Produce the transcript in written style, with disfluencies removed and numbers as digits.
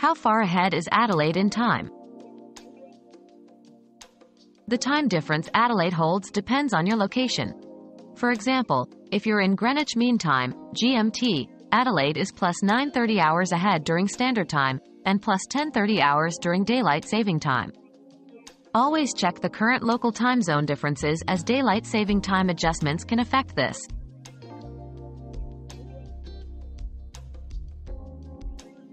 How far ahead is Adelaide in time? The time difference Adelaide holds depends on your location. For example, if you're in Greenwich Mean Time, GMT, Adelaide is plus 9:30 hours ahead during Standard Time, and plus 10:30 hours during Daylight Saving Time. Always check the current local time zone differences, as daylight saving time adjustments can affect this.